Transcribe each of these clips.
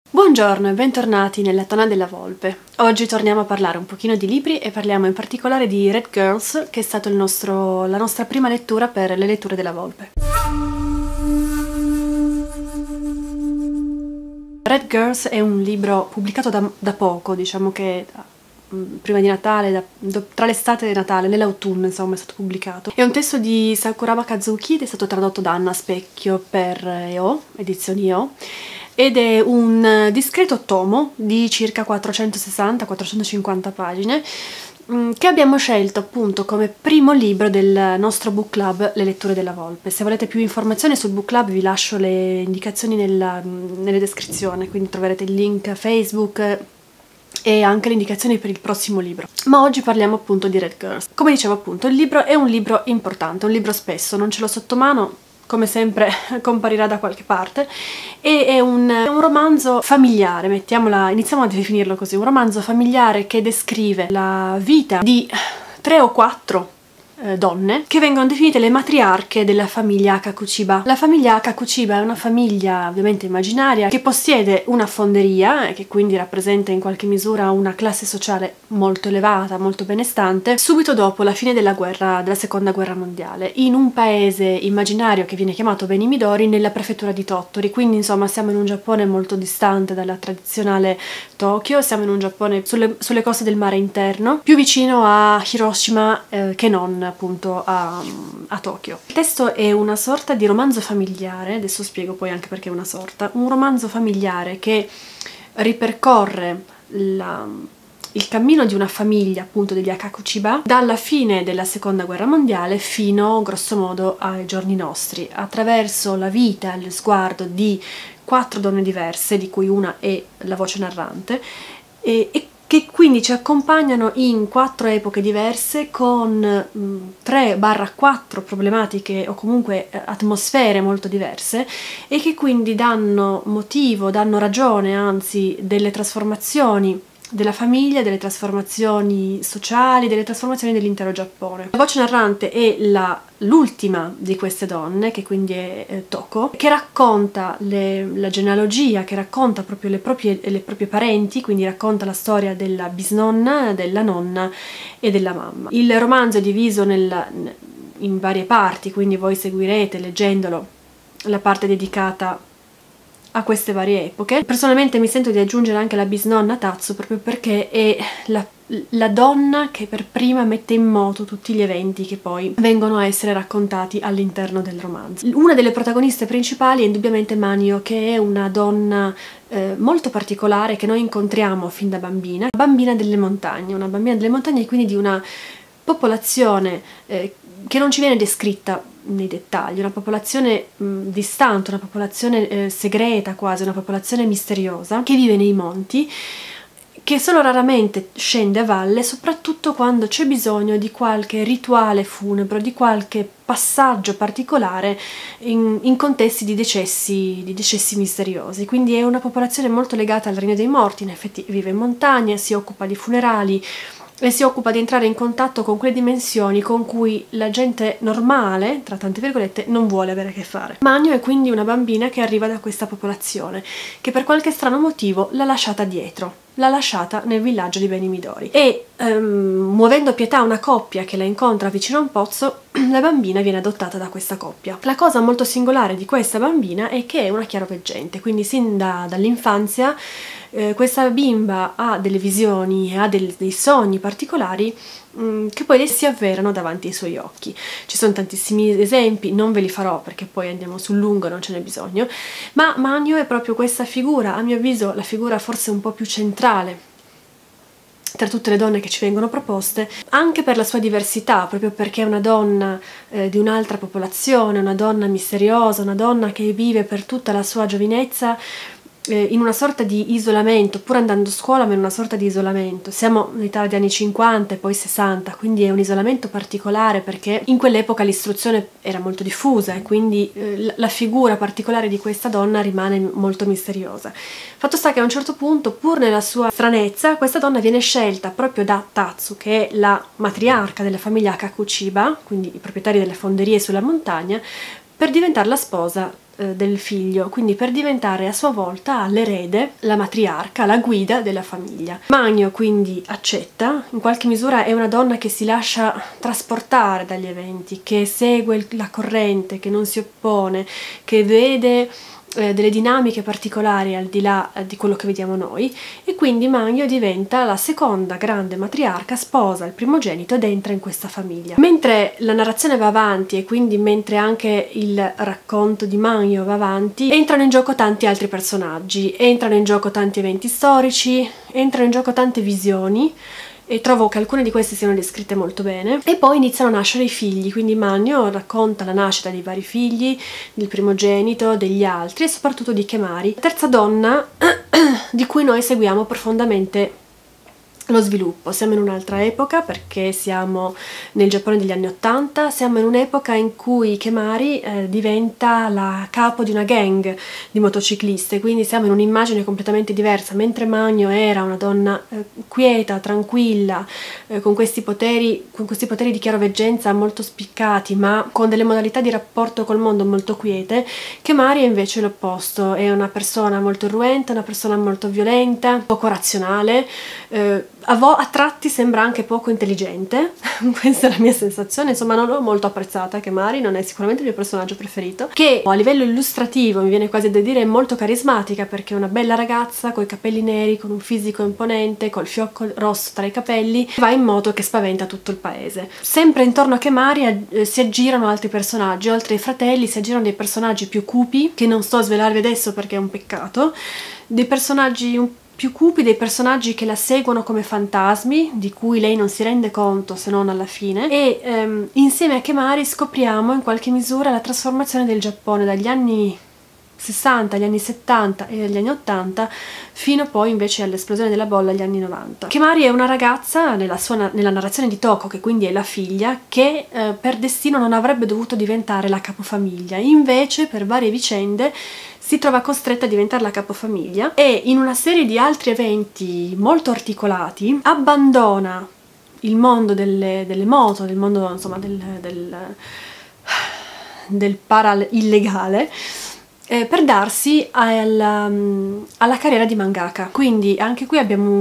Buongiorno e bentornati nella Tana della Volpe. Oggi torniamo a parlare un pochino di libri e parliamo in particolare di Red Girls, che è stato la nostra prima lettura per le letture della Volpe. Red Girls è un libro pubblicato da poco, diciamo che prima di Natale, tra l'estate e Natale, nell'autunno insomma è stato pubblicato. È un testo di Sakuraba Kazuki ed è stato tradotto da Anna Specchio per EO, edizioni EO, ed è un discreto tomo di circa 460-450 pagine che abbiamo scelto appunto come primo libro del nostro book club Le letture della Volpe. Se volete più informazioni sul book club vi lascio le indicazioni nelle descrizioni, quindi troverete il link Facebook e anche le indicazioni per il prossimo libro. Ma oggi parliamo appunto di Red Girls. Come dicevo appunto, il libro è un libro importante, un libro spesso, non ce l'ho sotto mano, come sempre comparirà da qualche parte, e è un romanzo familiare, iniziamo a definirlo così, un romanzo familiare che descrive la vita di 3 o 4 donne che vengono definite le matriarche della famiglia Kakuchiba. La famiglia Kakuchiba è una famiglia ovviamente immaginaria che possiede una fonderia e che quindi rappresenta in qualche misura una classe sociale molto elevata, molto benestante, subito dopo la fine della seconda guerra mondiale, in un paese immaginario che viene chiamato Benimidori nella prefettura di Tottori. Quindi insomma siamo in un Giappone molto distante dalla tradizionale Tokyo, siamo in un Giappone sulle coste del mare interno, più vicino a Hiroshima che non appunto a Tokyo. Il testo è una sorta di romanzo familiare, adesso spiego poi anche perché è una sorta, un romanzo familiare che ripercorre il cammino di una famiglia appunto degli Kakuchiba dalla fine della seconda guerra mondiale fino grosso modo ai giorni nostri, attraverso la vita e lo sguardo di 4 donne diverse, di cui una è la voce narrante, e che quindi ci accompagnano in 4 epoche diverse con 3-4 problematiche o comunque atmosfere molto diverse, e che quindi danno ragione anzi delle trasformazioni della famiglia, delle trasformazioni sociali, delle trasformazioni dell'intero Giappone. La voce narrante è l'ultima di queste donne, che quindi è Toko, che racconta la genealogia, che racconta proprio le proprie parenti, quindi racconta la storia della bisnonna, della nonna e della mamma. Il romanzo è diviso in varie parti, quindi voi seguirete leggendolo la parte dedicata a queste varie epoche. Personalmente mi sento di aggiungere anche la bisnonna Tatsu, proprio perché è la donna che per prima mette in moto tutti gli eventi che poi vengono a essere raccontati all'interno del romanzo. Una delle protagoniste principali è indubbiamente Manio, che è una donna molto particolare che noi incontriamo fin da bambina, una bambina delle montagne e quindi di una popolazione che non ci viene descritta nei dettagli, una popolazione distante, una popolazione segreta quasi, una popolazione misteriosa che vive nei monti, che solo raramente scende a valle, soprattutto quando c'è bisogno di qualche rituale funebre, di qualche passaggio particolare in contesti di decessi misteriosi. Quindi è una popolazione molto legata al regno dei morti, in effetti vive in montagna, si occupa di funerali e si occupa di entrare in contatto con quelle dimensioni con cui la gente normale, tra tante virgolette, non vuole avere a che fare. Manio è quindi una bambina che arriva da questa popolazione, che per qualche strano motivo l'ha lasciata dietro, l'ha lasciata nel villaggio di Benimidori, e muovendo pietà una coppia che la incontra vicino a un pozzo, la bambina viene adottata da questa coppia. La cosa molto singolare di questa bambina è che è una chiaroveggente, quindi sin dall'infanzia questa bimba ha delle visioni, ha dei sogni particolari che poi si avverano davanti ai suoi occhi. Ci sono tantissimi esempi, non ve li farò perché poi andiamo sul lungo, non ce n'è bisogno, ma Manio è proprio questa figura, a mio avviso la figura forse un po' più centrale tra tutte le donne che ci vengono proposte, anche per la sua diversità, proprio perché è una donna di un'altra popolazione, una donna misteriosa, una donna che vive per tutta la sua giovinezza in una sorta di isolamento, pur andando a scuola, ma in una sorta di isolamento. Siamo nell'Italia degli anni 50 e poi 60, quindi è un isolamento particolare perché in quell'epoca l'istruzione era molto diffusa e quindi la figura particolare di questa donna rimane molto misteriosa. Fatto sta che a un certo punto, pur nella sua stranezza, questa donna viene scelta proprio da Tatsu, che è la matriarca della famiglia Kakuchiba, quindi i proprietari delle fonderie sulla montagna, per diventare la sposa del figlio, quindi per diventare a sua volta l'erede, la matriarca, la guida della famiglia. Magno quindi accetta, in qualche misura è una donna che si lascia trasportare dagli eventi, che segue la corrente, che non si oppone, che vede delle dinamiche particolari al di là di quello che vediamo noi, e quindi Magno diventa la seconda grande matriarca, sposa il primogenito ed entra in questa famiglia. Mentre la narrazione va avanti e quindi mentre anche il racconto di Magno va avanti, entrano in gioco tanti altri personaggi, entrano in gioco tanti eventi storici, entrano in gioco tante visioni, e trovo che alcune di queste siano descritte molto bene. E poi iniziano a nascere i figli, quindi Magno racconta la nascita dei vari figli, del primogenito, degli altri e soprattutto di Kemari, la terza donna di cui noi seguiamo profondamente lo sviluppo. Siamo in un'altra epoca perché siamo nel Giappone degli anni 80, siamo in un'epoca in cui Kemari diventa la capo di una gang di motocicliste, quindi siamo in un'immagine completamente diversa. Mentre Magno era una donna quieta, tranquilla, con questi poteri di chiaroveggenza molto spiccati, ma con delle modalità di rapporto col mondo molto quiete, Kemari è invece l'opposto, è una persona molto irruenta, una persona molto violenta, poco razionale, a tratti sembra anche poco intelligente. Questa è la mia sensazione, insomma non l'ho molto apprezzata Kemari, non è sicuramente il mio personaggio preferito, che a livello illustrativo mi viene quasi da dire è molto carismatica, perché è una bella ragazza con i capelli neri, con un fisico imponente, col fiocco rosso tra i capelli, va in moto che spaventa tutto il paese. Sempre intorno a Kemari si aggirano altri personaggi, oltre ai fratelli si aggirano dei personaggi più cupi, che non sto a svelarvi adesso perché è un peccato, dei personaggi più cupi, dei personaggi che la seguono come fantasmi, di cui lei non si rende conto se non alla fine, e insieme a Kemari scopriamo in qualche misura la trasformazione del Giappone dagli anni 60, agli anni 70 e agli anni 80, fino poi invece all'esplosione della bolla agli anni 90. Kemari è una ragazza, nella narrazione di Toko, che quindi è la figlia, che per destino non avrebbe dovuto diventare la capofamiglia, invece per varie vicende si trova costretta a diventare la capofamiglia e in una serie di altri eventi molto articolati abbandona il mondo delle moto, del mondo insomma del para illegale, per darsi alla carriera di mangaka. Quindi anche qui abbiamo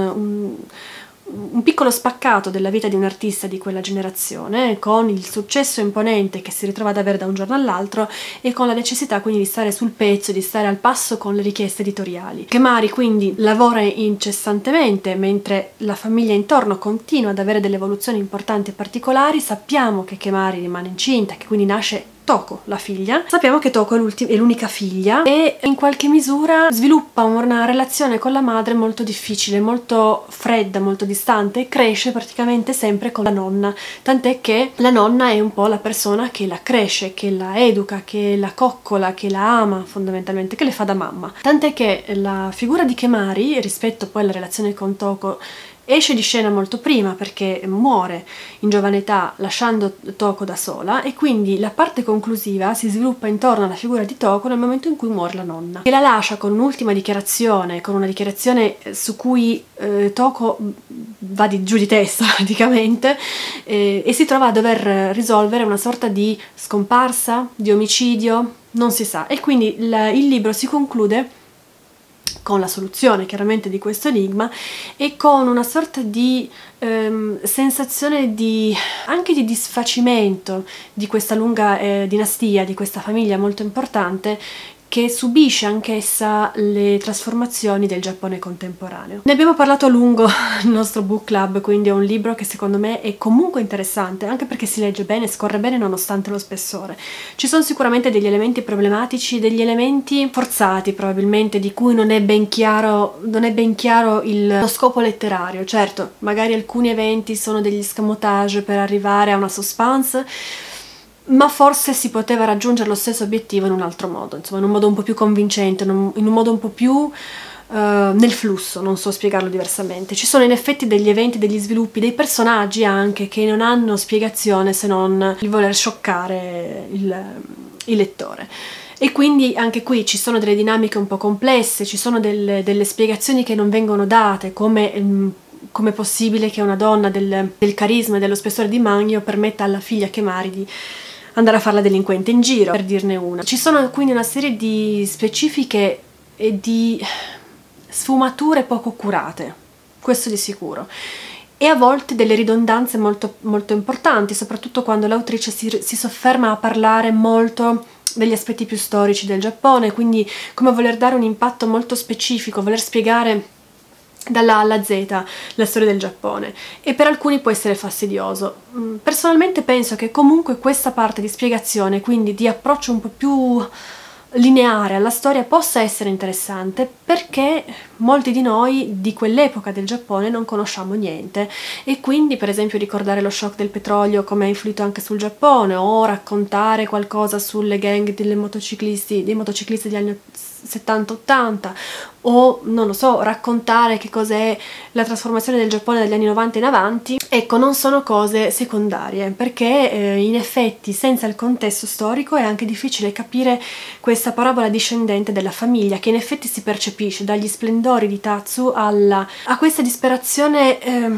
un piccolo spaccato della vita di un artista di quella generazione, con il successo imponente che si ritrova ad avere da un giorno all'altro e con la necessità quindi di stare sul pezzo, di stare al passo con le richieste editoriali. Kemari quindi lavora incessantemente mentre la famiglia intorno continua ad avere delle evoluzioni importanti e particolari. Sappiamo che Kemari rimane incinta, che quindi nasce Toko, la figlia. Sappiamo che Toko è l'unica figlia e in qualche misura sviluppa una relazione con la madre molto difficile, molto fredda, molto distante, e cresce praticamente sempre con la nonna, tant'è che la nonna è un po' la persona che la cresce, che la educa, che la coccola, che la ama fondamentalmente, che le fa da mamma. Tant'è che la figura di Kemari, rispetto poi alla relazione con Toko, esce di scena molto prima perché muore in giovane età lasciando Toko da sola, e quindi la parte conclusiva si sviluppa intorno alla figura di Toko nel momento in cui muore la nonna, che la lascia con un'ultima dichiarazione, con una dichiarazione su cui Toko va giù di testa praticamente, e si trova a dover risolvere una sorta di scomparsa, di omicidio, non si sa, e quindi il libro si conclude con la soluzione chiaramente di questo enigma e con una sorta di sensazione anche di disfacimento di questa lunga dinastia, di questa famiglia molto importante, che subisce anch'essa le trasformazioni del Giappone contemporaneo. Ne abbiamo parlato a lungo nel nostro book club, quindi è un libro che secondo me è comunque interessante, anche perché si legge bene, scorre bene nonostante lo spessore. Ci sono sicuramente degli elementi problematici, degli elementi forzati probabilmente, di cui non è ben chiaro lo scopo letterario. Certo, magari alcuni eventi sono degli escamotage per arrivare a una suspense, ma forse si poteva raggiungere lo stesso obiettivo in un altro modo, insomma in un modo un po' più convincente, in un modo un po' più nel flusso, non so spiegarlo diversamente. Ci sono in effetti degli eventi, degli sviluppi, dei personaggi anche che non hanno spiegazione se non il voler scioccare il lettore. E quindi anche qui ci sono delle dinamiche un po' complesse, ci sono delle spiegazioni che non vengono date, come è possibile che una donna del carisma e dello spessore di Magno permetta alla figlia Kemari di andare a fare la delinquente in giro, per dirne una. Ci sono quindi una serie di specifiche e di sfumature poco curate, questo di sicuro, e a volte delle ridondanze molto, molto importanti, soprattutto quando l'autrice si sofferma a parlare molto degli aspetti più storici del Giappone, quindi come voler dare un impatto molto specifico, voler spiegare dalla A alla Z la storia del Giappone, e per alcuni può essere fastidioso. Personalmente penso che comunque questa parte di spiegazione, quindi di approccio un po' più lineare alla storia, possa essere interessante, perché molti di noi di quell'epoca del Giappone non conosciamo niente, e quindi per esempio ricordare lo shock del petrolio come ha influito anche sul Giappone, o raccontare qualcosa sulle gang dei motociclisti degli anni 70-80, o non lo so, raccontare che cos'è la trasformazione del Giappone dagli anni 90 in avanti, ecco, non sono cose secondarie, perché in effetti senza il contesto storico è anche difficile capire questa parabola discendente della famiglia, che in effetti si percepisce dagli splendori di Tatsu a questa disperazione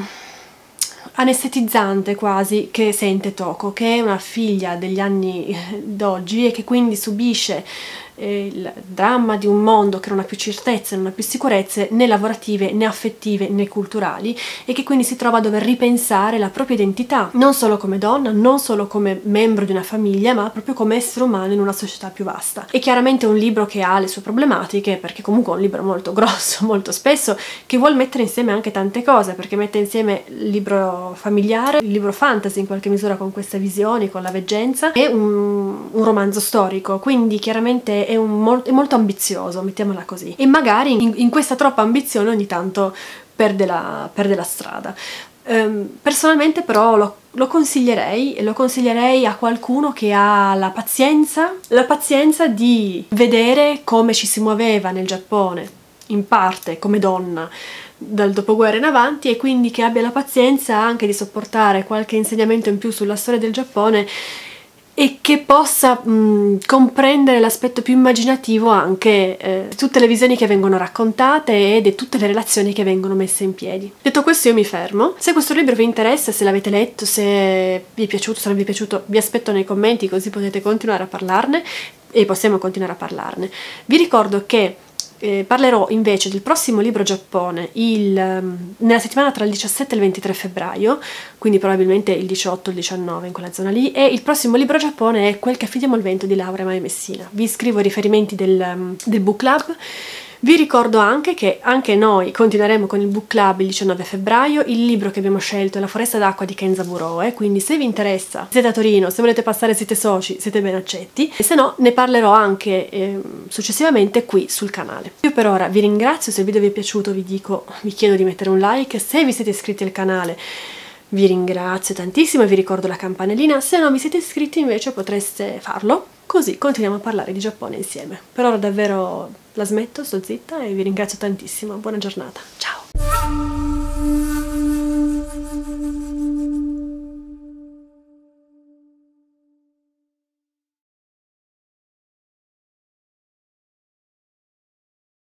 anestetizzante quasi che sente Toko, che è una figlia degli anni d'oggi e che quindi subisce il dramma di un mondo che non ha più certezze, non ha più sicurezze né lavorative né affettive né culturali, e che quindi si trova a dover ripensare la propria identità, non solo come donna, non solo come membro di una famiglia, ma proprio come essere umano in una società più vasta. È chiaramente un libro che ha le sue problematiche, perché comunque è un libro molto grosso, molto spesso, che vuol mettere insieme anche tante cose, perché mette insieme il libro familiare, il libro fantasy in qualche misura con queste visioni, con la veggenza, e un romanzo storico, quindi chiaramente è molto ambizioso, mettiamola così, e magari in questa troppa ambizione ogni tanto perde la strada. Personalmente però lo consiglierei, e lo consiglierei a qualcuno che ha la pazienza di vedere come ci si muoveva nel Giappone, in parte come donna, dal dopoguerra in avanti, e quindi che abbia la pazienza anche di sopportare qualche insegnamento in più sulla storia del Giappone, e che possa comprendere l'aspetto più immaginativo anche tutte le visioni che vengono raccontate e tutte le relazioni che vengono messe in piedi. Detto questo io mi fermo. Se questo libro vi interessa, se l'avete letto, se vi è piaciuto, se non vi è piaciuto, vi aspetto nei commenti, così potete continuare a parlarne e possiamo continuare a parlarne. Vi ricordo che parlerò invece del prossimo libro Giappone nella settimana tra il 17 e il 23 febbraio, quindi probabilmente il 18 o il 19 in quella zona lì, e il prossimo libro Giappone è Quel che affidiamo al vento di Laura Mai Messina. Vi scrivo i riferimenti del book club. Vi ricordo anche che anche noi continueremo con il book club il 19 febbraio. Il libro che abbiamo scelto è La foresta d'acqua di Kenzaburo, quindi se vi interessa, siete a Torino, se volete passare, siete soci, siete ben accetti, e se no ne parlerò anche successivamente qui sul canale. Io per ora vi ringrazio, se il video vi è piaciuto vi chiedo di mettere un like, se vi siete iscritti al canale vi ringrazio tantissimo e vi ricordo la campanellina, se non vi siete iscritti invece potreste farlo, così continuiamo a parlare di Giappone insieme. Per ora davvero la smetto, sto zitta e vi ringrazio tantissimo, buona giornata, ciao!